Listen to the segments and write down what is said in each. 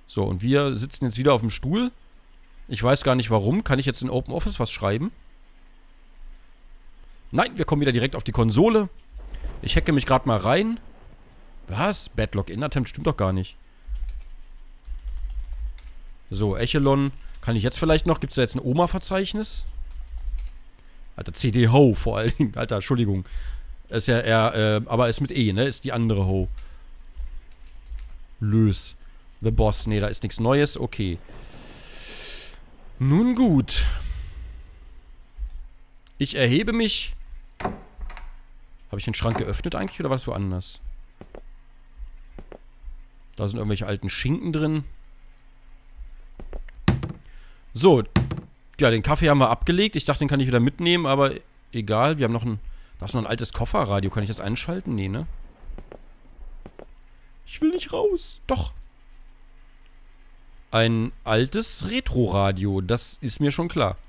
So, und wir sitzen jetzt wieder auf dem Stuhl. Ich weiß gar nicht warum. Kann ich jetzt in OpenOffice was schreiben? Nein, wir kommen wieder direkt auf die Konsole. Ich hacke mich gerade mal rein. Was? Bad Login Attempt stimmt doch gar nicht. So, Echelon. Kann ich jetzt vielleicht noch? Gibt es da jetzt ein Oma-Verzeichnis? Alter, CD-Ho vor allen Dingen. Alter, Entschuldigung. Ist ja eher, aber ist mit E, ne? Ist die andere Ho. Lös. The Boss. Ne, da ist nichts Neues. Okay. Nun gut. Ich erhebe mich. Habe ich den Schrank geöffnet eigentlich oder war das woanders? Da sind irgendwelche alten Schinken drin. So. Ja, den Kaffee haben wir abgelegt. Ich dachte, den kann ich wieder mitnehmen, aber egal. Wir haben noch ein... Da ist noch ein altes Kofferradio. Kann ich das einschalten? Nee, ne? Ich will nicht raus. Doch. Ein altes Retro-Radio. Das ist mir schon klar.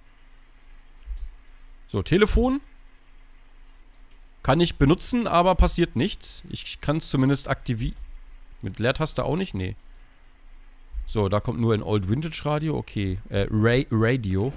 So, Telefon. Kann ich benutzen, aber passiert nichts. Ich kann es zumindest aktivieren. Mit Leertaste auch nicht? Nee. So, da kommt nur ein Old Vintage Radio. Okay. Radio.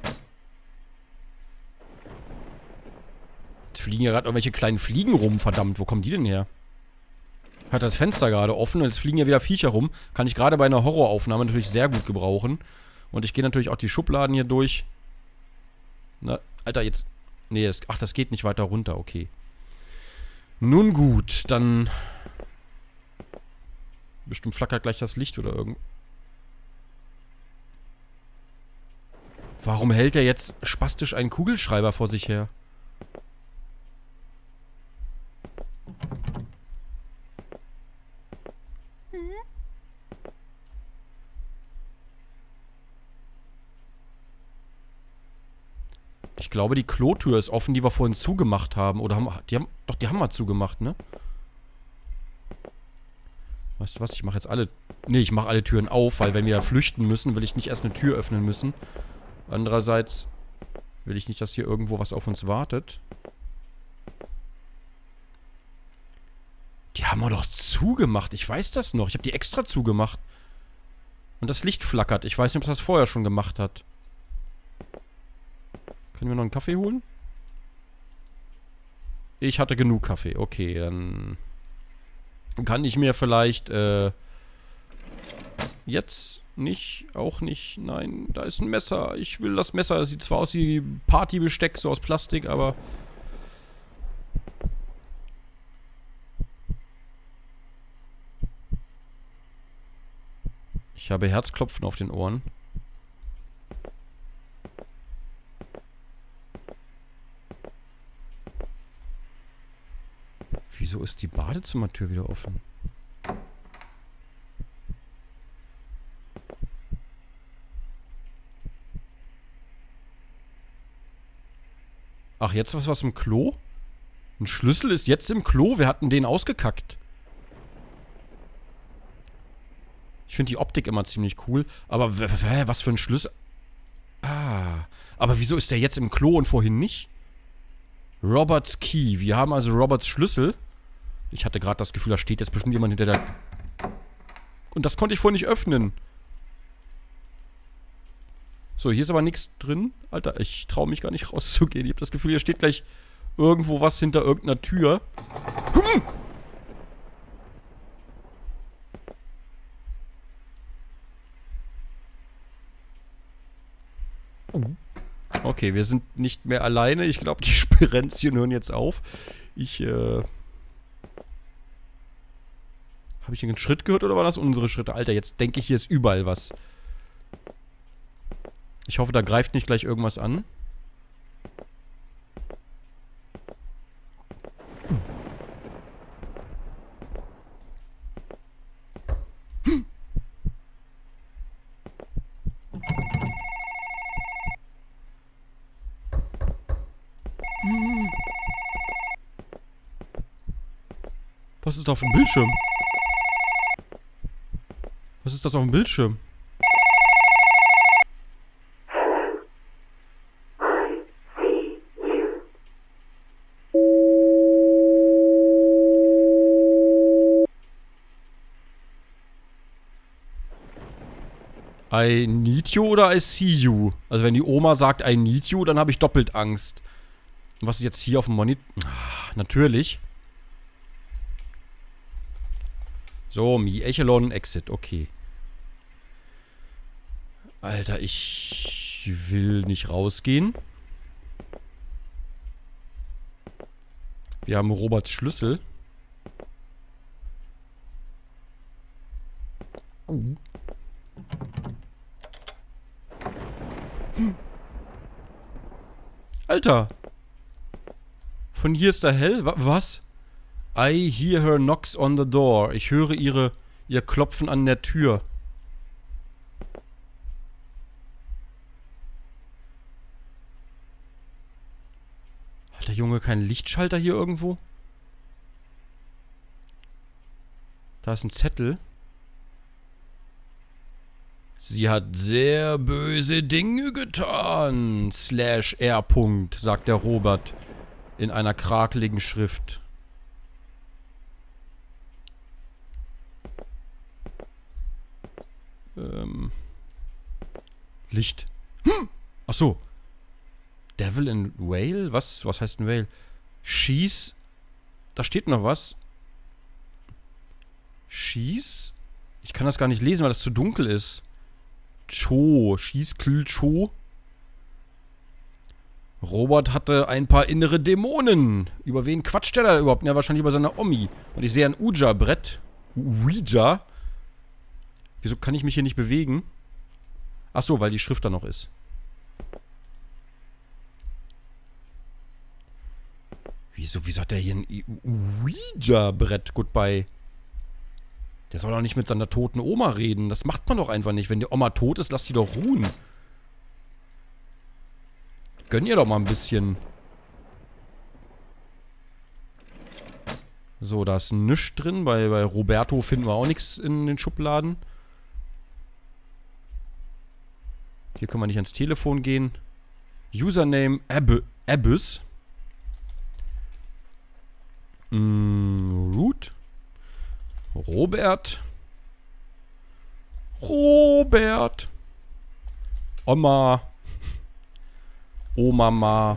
Jetzt fliegen ja gerade irgendwelche kleinen Fliegen rum. Verdammt, wo kommen die denn her? Hat das Fenster gerade offen und jetzt fliegen ja wieder Viecher rum. Kann ich gerade bei einer Horroraufnahme natürlich sehr gut gebrauchen. Und ich gehe natürlich auch die Schubladen hier durch. Na, Alter, jetzt... Nee, ach, das geht nicht weiter runter. Okay. Nun gut, dann... Bestimmt flackert gleich das Licht oder irgend... Warum hält er jetzt spastisch einen Kugelschreiber vor sich her? Ich glaube, die Klotür ist offen, die wir vorhin zugemacht haben. Oder haben... Die haben wir zugemacht, ne? Weißt du was? Ich mache jetzt alle... Nee, ich mache alle Türen auf, weil wenn wir flüchten müssen, will ich nicht erst eine Tür öffnen müssen. Andererseits will ich nicht, dass hier irgendwo was auf uns wartet. Die haben wir doch zugemacht. Ich weiß das noch. Ich habe die extra zugemacht. Und das Licht flackert. Ich weiß nicht, ob es das vorher schon gemacht hat. Können wir noch einen Kaffee holen? Ich hatte genug Kaffee. Okay, dann kann ich mir vielleicht, jetzt nicht, auch nicht. Nein, da ist ein Messer. Ich will das Messer. Das sieht zwar aus wie Partybesteck, so aus Plastik, aber... Ich habe Herzklopfen auf den Ohren. Wieso ist die Badezimmertür wieder offen? Ach, jetzt was im Klo? Ein Schlüssel ist jetzt im Klo? Wir hatten den ausgekackt. Ich finde die Optik immer ziemlich cool. Aber was für ein Schlüssel? Ah. Aber wieso ist der jetzt im Klo und vorhin nicht? Roberts Key. Wir haben also Roberts Schlüssel. Ich hatte gerade das Gefühl, da steht jetzt bestimmt jemand hinter der... Und das konnte ich vorhin nicht öffnen. So, hier ist aber nichts drin. Alter, ich traue mich gar nicht rauszugehen. Ich habe das Gefühl, hier steht gleich irgendwo was hinter irgendeiner Tür. Okay, wir sind nicht mehr alleine. Ich glaube, die Spirenzchen hören jetzt auf. Habe ich einen Schritt gehört oder waren das unsere Schritte? Alter, jetzt denke ich, hier ist überall was. Ich hoffe, da greift nicht gleich irgendwas an. Was ist da auf dem Bildschirm? Was ist das auf dem Bildschirm? I need you oder I see you? Also wenn die Oma sagt I need you, dann habe ich doppelt Angst. Und was ist jetzt hier auf dem Monitor? Natürlich. So, Me Echelon, Exit, okay. Alter, ich will nicht rausgehen. Wir haben Roberts Schlüssel. Alter. Von hier ist der hell. Was? I hear her knocks on the door. Ich höre ihr Klopfen an der Tür. Hat der Junge keinen Lichtschalter hier irgendwo? Da ist ein Zettel. Sie hat sehr böse Dinge getan. /R. sagt der Robert in einer krakeligen Schrift. Licht. Ach so. Devil in Whale? Was heißt ein Whale? Schieß. Da steht noch was. Schieß? Ich kann das gar nicht lesen, weil das zu dunkel ist. Cho. Schießkühl Cho. Robert hatte ein paar innere Dämonen. Über wen quatscht der da überhaupt? Ja, wahrscheinlich über seine Omi. Und ich sehe ein Ouija-Brett. Ouija? Wieso kann ich mich hier nicht bewegen? Ach so, weil die Schrift da noch ist. Wieso hat der hier ein Ouija-Brett? Goodbye. Der soll doch nicht mit seiner toten Oma reden. Das macht man doch einfach nicht. Wenn die Oma tot ist, lass die doch ruhen. Gönn ihr doch mal ein bisschen. So, da ist nichts drin. Bei Roberto finden wir auch nichts in den Schubladen. Hier können wir nicht ans Telefon gehen. Username Abyss. Root. Robert. Oma. Omama.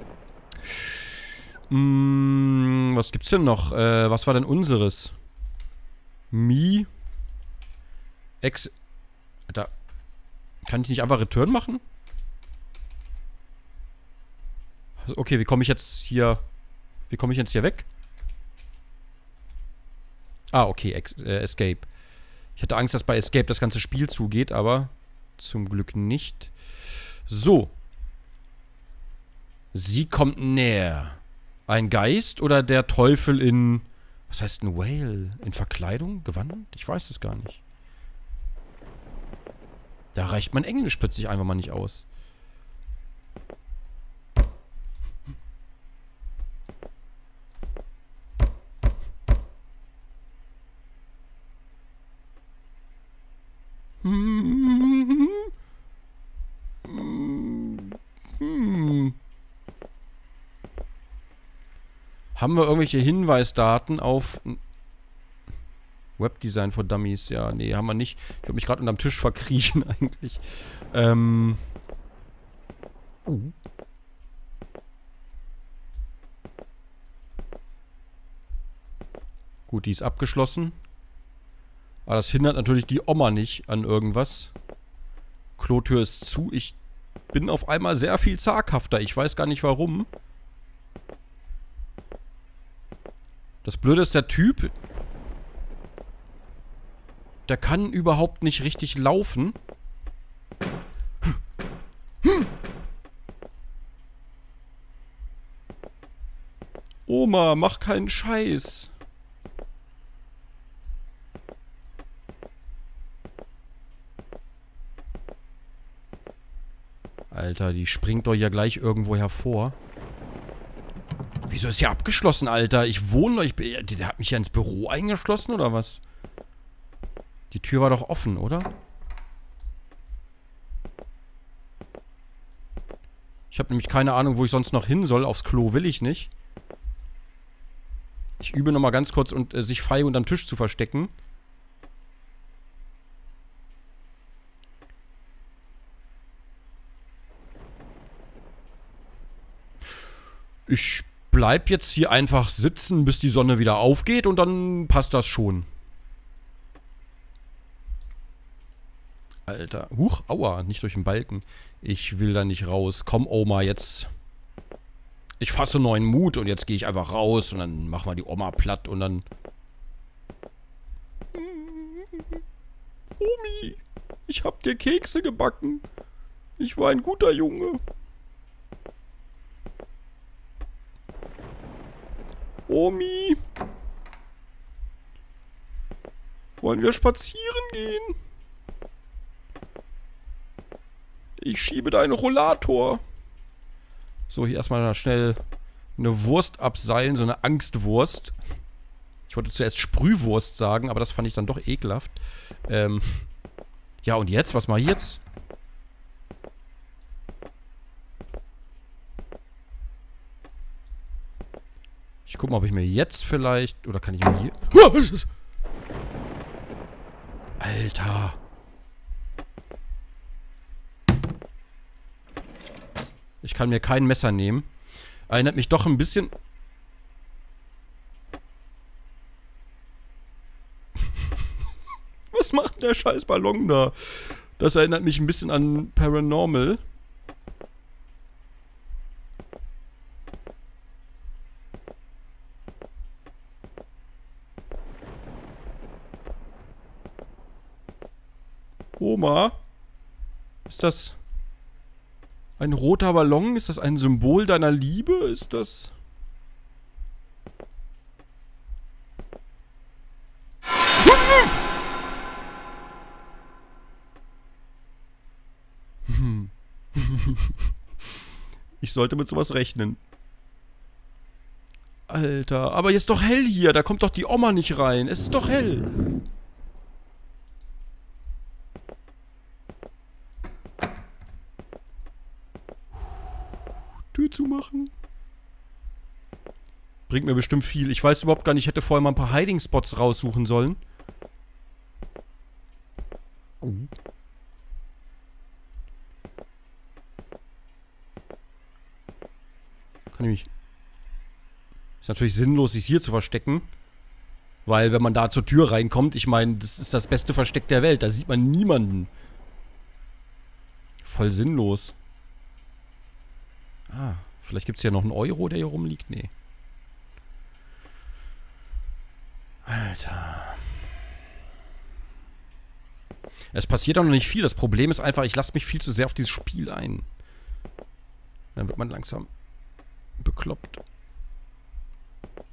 Was gibt's denn noch? Was war denn unseres? Me. Alter. Kann ich nicht einfach Return machen? Okay, wie komme ich jetzt hier weg? Ah, okay, Escape. Ich hatte Angst, dass bei Escape das ganze Spiel zugeht, aber zum Glück nicht. So. Sie kommt näher. Ein Geist oder der Teufel in... Was heißt ein Whale? In Verkleidung? Gewandelt? Ich weiß es gar nicht. Da reicht mein Englisch plötzlich einfach mal nicht aus. Haben wir irgendwelche Hinweisdaten auf Webdesign for Dummies? Ja, nee, haben wir nicht. Ich würde mich gerade unterm Tisch verkriechen eigentlich. Gut, die ist abgeschlossen. Aber das hindert natürlich die Oma nicht an irgendwas. Klotür ist zu. Ich bin auf einmal sehr viel zaghafter. Ich weiß gar nicht warum. Das Blöde ist, der Typ, der kann überhaupt nicht richtig laufen. Oma, mach keinen Scheiß. Alter, die springt doch ja gleich irgendwo hervor. Wieso ist hier abgeschlossen, Alter? Ich wohne doch... Der hat mich ja ins Büro eingeschlossen, oder was? Die Tür war doch offen, oder? Ich habe nämlich keine Ahnung, wo ich sonst noch hin soll. Aufs Klo will ich nicht. Ich übe nochmal ganz kurz, und sich frei unterm Tisch zu verstecken. Ich bleib jetzt hier einfach sitzen, bis die Sonne wieder aufgeht und dann passt das schon. Alter. Huch, aua, nicht durch den Balken. Ich will da nicht raus. Komm, Oma, jetzt. Ich fasse neuen Mut und jetzt gehe ich einfach raus und dann machen wir die Oma platt und dann... Omi, ich hab dir Kekse gebacken. Ich war ein guter Junge. Omi. Wollen wir spazieren gehen? Ich schiebe deinen Rollator. So, hier erstmal schnell eine Wurst abseilen, so eine Angstwurst. Ich wollte zuerst Sprühwurst sagen, aber das fand ich dann doch ekelhaft. Ja, und jetzt? Was mache ich jetzt? Ich gucke mal, ob ich mir jetzt vielleicht... Oder kann ich mir hier... Alter. Ich kann mir kein Messer nehmen. Erinnert mich doch ein bisschen... Was macht denn der scheiß Ballon da? Das erinnert mich ein bisschen an Paranormal. Oma? Ist das ein roter Ballon? Ist das ein Symbol deiner Liebe? Ist das... Ich sollte mit sowas rechnen. Alter, aber jetzt ist doch hell hier. Da kommt doch die Oma nicht rein. Es ist doch hell. Tür zumachen. Bringt mir bestimmt viel. Ich weiß überhaupt gar nicht, ich hätte vorher mal ein paar Hiding-Spots raussuchen sollen. Oh. Kann ich mich... Ist natürlich sinnlos, sich hier zu verstecken. Weil, wenn man da zur Tür reinkommt, ich meine, das ist das beste Versteck der Welt. Da sieht man niemanden. Voll sinnlos. Ah, vielleicht gibt es ja noch einen Euro, der hier rumliegt. Nee. Alter. Es passiert auch noch nicht viel. Das Problem ist einfach, ich lasse mich viel zu sehr auf dieses Spiel ein. Dann wird man langsam bekloppt.